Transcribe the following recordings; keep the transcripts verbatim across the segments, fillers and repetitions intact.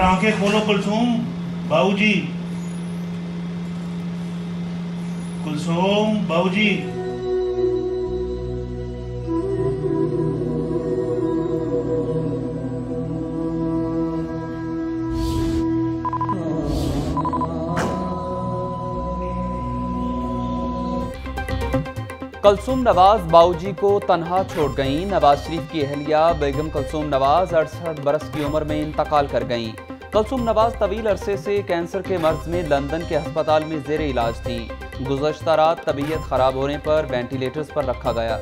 जरा आंखें खोलो कुलसूम बाबूजी, कुलसूम बाबूजी। कुलसूम नवाज बाऊजी को तन्हा छोड़ गईं। नवाज शरीफ की अहलिया बेगम कुलसूम नवाज अड़सठ बरस की उम्र में इंतकाल कर गईं। कुलसूम नवाज तवील अरसे से कैंसर के मर्ज में लंदन के अस्पताल में जेर इलाज थीं। गुज़श्ता रात तबीयत खराब होने पर वेंटिलेटर्स पर रखा गया।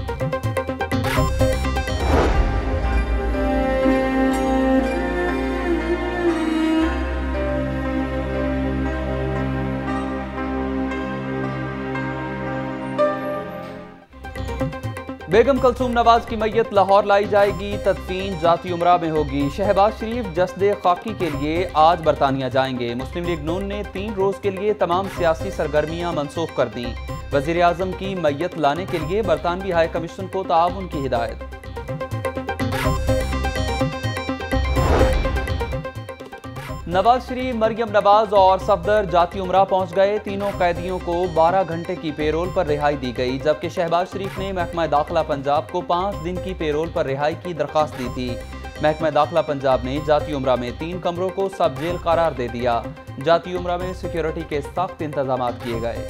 बेगम कुलसूम नवाज की मैयत लाहौर लाई जाएगी। तदफीन जाती उमरा में होगी। शहबाज शरीफ जस्दे खाकी के लिए आज बरतानिया जाएंगे। मुस्लिम लीग नून ने तीन रोज के लिए तमाम सियासी सरगर्मियां मनसूख कर दी। वजीर आजम की मैयत लाने के लिए बरतानवी हाई कमीशन को ताउन की हिदायत। नवाज शरीफ, मरियम नवाज और सफदर जाती उमरा पहुंच गए। तीनों कैदियों को बारह घंटे की पेरोल पर रिहाई दी गई, जबकि शहबाज शरीफ ने महकमा दाखिला पंजाब को पाँच दिन की पेरोल पर रिहाई की दरख्वास्त दी थी। महकमा दाखिला पंजाब ने जाती उमरा में तीन कमरों को सब जेल करार दे दिया। जाती उमरा में सिक्योरिटी के सख्त इंतजाम किए गए।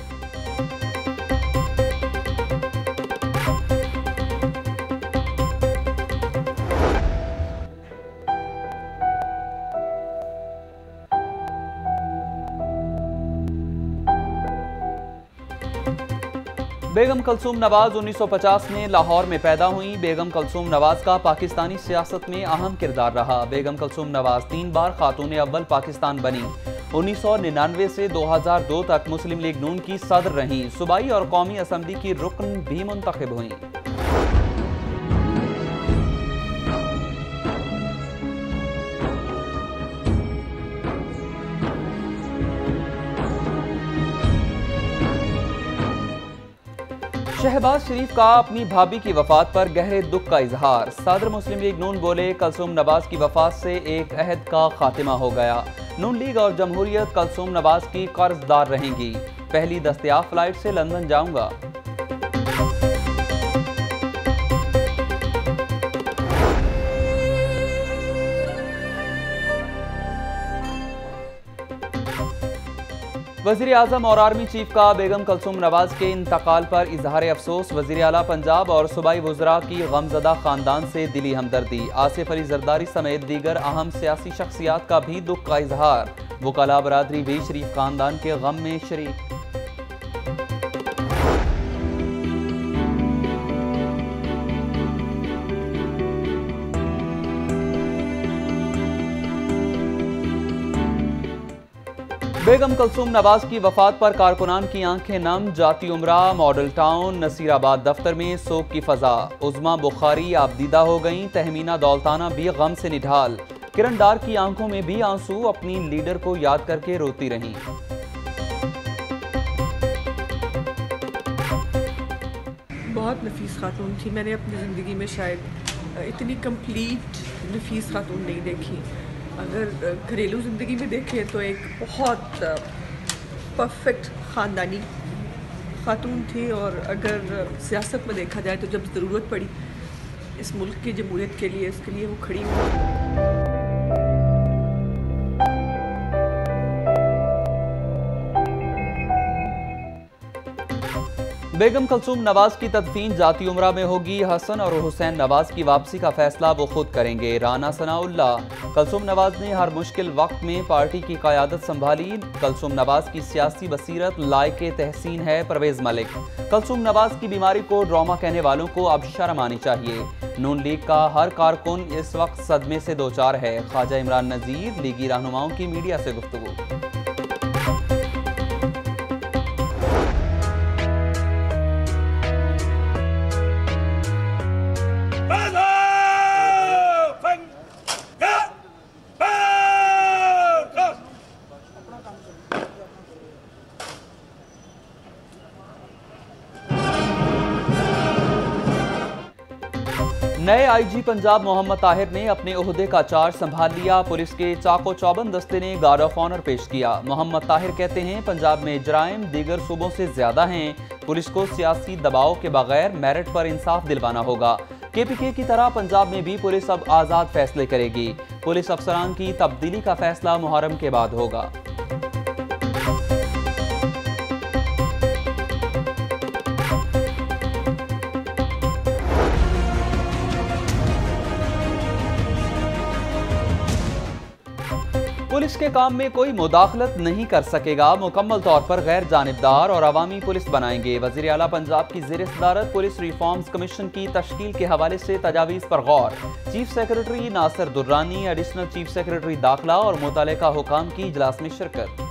बेगम कुलसूम नवाज उन्नीस सौ पचास में लाहौर में पैदा हुई। बेगम कुलसूम नवाज का पाकिस्तानी सियासत में अहम किरदार रहा। बेगम कुलसूम नवाज तीन बार खातून अव्वल पाकिस्तान बनी। उन्नीस सौ निन्यानवे से दो हजार दो तक मुस्लिम लीग नून की सदर रहीं। सूबाई और कौमी असम्बली की रुकन भी मुंतखब हुई। शहबाज शरीफ का अपनी भाभी की वफात पर गहरे दुख का इजहार। सदर मुस्लिम लीग नून बोले, कुलसूम नवाज की वफात से एक अहद का खात्मा हो गया। नून लीग और जमहूरियत कुलसूम नवाज की कर्जदार रहेंगी। पहली दस्तयाब फ्लाइट से लंदन जाऊंगा। वज़ीर आज़म और आर्मी चीफ का बेगम कुलसूम नवाज के इंतकाल पर इजहार अफसोस। वज़ीर आला पंजाब और सूबाई वज़रा की गमज़दा खानदान से दिली हमदर्दी। आसिफ अली जरदारी समेत दीगर अहम सियासी शख्सियात का भी दुख का इजहार। वकाला बरादरी भी शरीफ खानदान के गम में शरीक। बेगम कुलसूम नवाज की वफात पर कारकुनान की आंखें नम। जाती उमरा, मॉडल टाउन, नसीराबाद दफ्तर में सोग की फजा। उज़मा बुखारी आबदीदा हो गईं। तहमीना दौलताना भी गम से निढाल। किरण डार की आंखों में भी आंसू। अपनी लीडर को याद करके रोती रहीं। बहुत नफीस खातून थी। मैंने अपनी ज़िंदगी में शायद इतनी कंप्लीट नफीस खातून नहीं देखी। अगर घरेलू ज़िंदगी में देखें तो एक बहुत परफेक्ट ख़ानदानी खातून थी, और अगर सियासत में देखा जाए तो जब ज़रूरत पड़ी इस मुल्क की जमहूरियत के लिए, इसके लिए वो खड़ी हुई। बेगम कुलसूम नवाज की तदफीन जाती उमरा में होगी। हसन और हुसैन नवाज की वापसी का फैसला वो खुद करेंगे। राना सनाउल्लाह, कुलसूम नवाज ने हर मुश्किल वक्त में पार्टी की क़यादत संभाली। कुलसूम नवाज की सियासी बसीरत लायक तहसीन है। परवेज मलिक, कुलसूम नवाज की बीमारी को ड्रामा कहने वालों को अब शर्म आनी चाहिए। नून लीग का हर कारकुन इस वक्त सदमे से दो चार है। ख्वाजा इमरान नजीर, लीगी रहनुमाओं की मीडिया से गुफ्तगू। नए आईजी पंजाब मोहम्मद ताहिर ने अपने ओहदे का चार्ज संभाल लिया। पुलिस के चाको चौबंद दस्ते ने गार्ड ऑफ ऑनर पेश किया। मोहम्मद ताहिर कहते हैं पंजाब में जराइम दीगर सूबों से ज्यादा हैं। पुलिस को सियासी दबाव के बगैर मेरिट पर इंसाफ दिलवाना होगा। केपीके की तरह पंजाब में भी पुलिस अब आज़ाद फैसले करेगी। पुलिस अफसरान की तब्दीली का फैसला मुहर्रम के बाद होगा। पुलिस के काम में कोई मुदाखलत नहीं कर सकेगा। मुकम्मल तौर पर गैर जानिबदार और अवामी पुलिस बनाएंगे। वज़ीर आला पंजाब की ज़ेर सदारत पुलिस रिफॉर्म्स कमीशन की तश्कील के हवाले से तजावीज़ पर गौर। Chief secretary Nasir Durrani, additional chief secretary दाखिला और मुतल्लिका हुकाम की इजलास में शिरकत।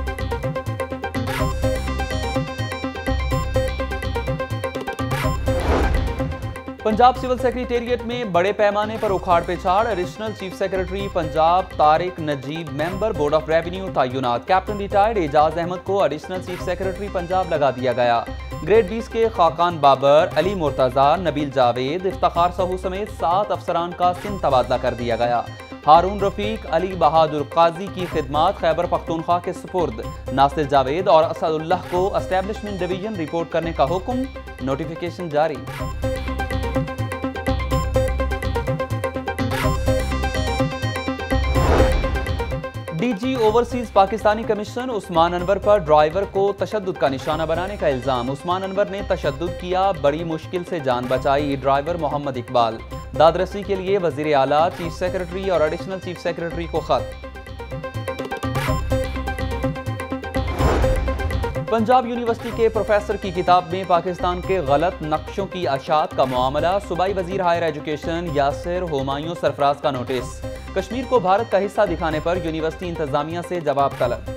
पंजाब सिविल सेक्रेटेरिएट में बड़े पैमाने पर उखाड़ पेछाड़। Additional chief secretary Punjab Tariq Najeeb member board of revenue तय्युनात। कैप्टन रिटायर्ड एजाज अहमद को एडिशनल चीफ सेक्रेटरी पंजाब लगा दिया गया। ग्रेड बीस के खाकान बाबर, अली मुर्तजा, नबील जावेद, इफ्तिखार सहू समेत सात अफसरान का सिंध तबादला कर दिया गया। हारून रफीक, अली बहादुर काजी की खिदमात खैबर पख्तूनख्वा के सुपुर्द। नासिर जावेद और असदुल्लाह को एस्टेब्लिशमेंट डिवीजन रिपोर्ट करने का हुक्म। नोटिफिकेशन जारी। DG overseas Pakistani commission Usman Anwar पर ड्राइवर को तशद्दुद का निशाना बनाने का इल्जाम। उस्मान अनवर ने तशद्दुद किया, बड़ी मुश्किल से जान बचाई। ड्राइवर मोहम्मद इकबाल। दादरसी के लिए वजीर आला, चीफ सेक्रेटरी और एडिशनल चीफ सेक्रेटरी को खत। पंजाब यूनिवर्सिटी के प्रोफेसर की किताब में पाकिस्तान के गलत नक्शों की अशात का मामला। सूबाई वजीर हायर एजुकेशन यासिर हुमायूं सरफराज का नोटिस। कश्मीर को भारत का हिस्सा दिखाने पर यूनिवर्सिटी इंतजामिया से जवाब तलब।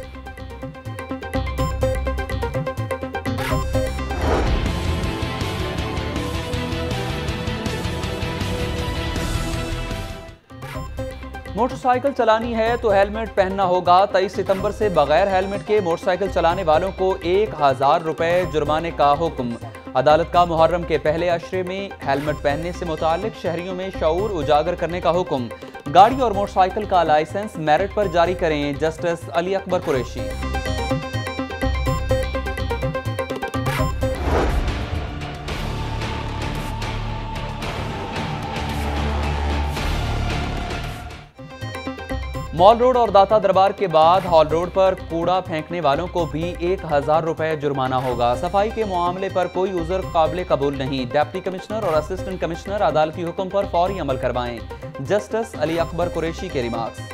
मोटरसाइकिल चलानी है तो हेलमेट पहनना होगा। तेईस सितंबर से बगैर हेलमेट के मोटरसाइकिल चलाने वालों को एक हजार रुपए जुर्माने का हुक्म। अदालत का मुहर्रम के पहले अशरे में हेलमेट पहनने से मुताल्लिक शहरियों में शऊर उजागर करने का हुक्म। गाड़ी और मोटरसाइकिल का लाइसेंस मेरिट पर जारी करें। Justice Ali Akbar Qureshi. Mall road और दाता दरबार के बाद हॉल रोड पर कूड़ा फेंकने वालों को भी एक हजार रुपए जुर्माना होगा। सफाई के मामले पर कोई उज़र काबिल कबूल नहीं। डिप्टी कमिश्नर और असिस्टेंट कमिश्नर अदालती हुक्म पर फौरी अमल करवाएं। जस्टिस अली अकबर कुरैशी के रिमार्क्स।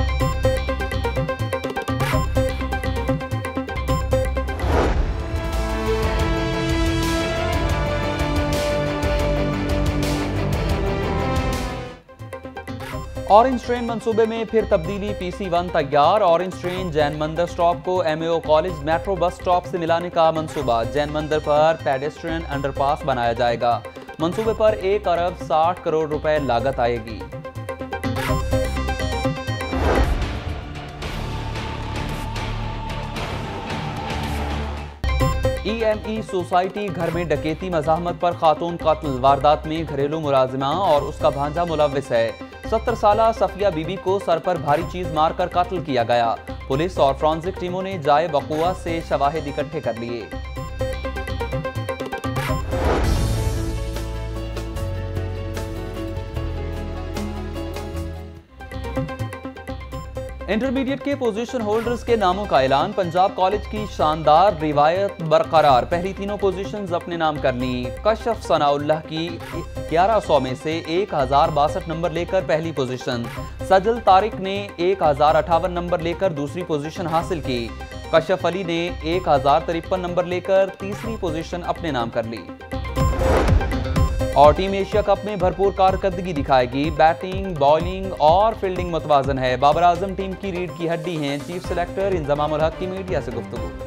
ऑरेंज ट्रेन मंसूबे में फिर तब्दीली। पीसी वन तैयार। Orange train Jain Mandir stop को MAO college metro bus stop से मिलाने का मंसूबा। जैन मंदिर पर पेडेस्ट्रियन अंडरपास बनाया जाएगा। मंसूबे पर एक अरब साठ करोड़ रुपए लागत आएगी। ईएमई सोसाइटी घर में डकैती मज़ाहमत पर खातून कत्ल। वारदात में घरेलू मुलाजिमा और उसका भांजा मुलव्विस है। सत्तर साला सफिया बीबी को सर पर भारी चीज मारकर कत्ल किया गया। पुलिस और फॉरेंसिक टीमों ने जाए वक़ुआ से शवाहिद इकट्ठे कर लिए। इंटरमीडिएट के पोजीशन होल्डर्स के नामों का ऐलान। पंजाब कॉलेज की शानदार रिवायत बरकरार। पहली तीनों पोजीशंस अपने नाम कर ली। कशफ सनाउल्लाह की ग्यारह सौ में से एक हजार बासठ नंबर लेकर पहली पोजीशन। सजल तारिक ने एक हजार अठावन नंबर लेकर दूसरी पोजीशन हासिल की। कशफ अली ने एक हजार तिरपन नंबर लेकर तीसरी पोजीशन अपने नाम कर ली। और टीम एशिया कप में भरपूर कारकर्दगी दिखाएगी। बैटिंग, बॉलिंग और फील्डिंग मुतवाजन है। बाबर आजम टीम की रीढ़ की हड्डी हैं। चीफ सेलेक्टर इंजमामुल हक की मीडिया से गुफ्तगू।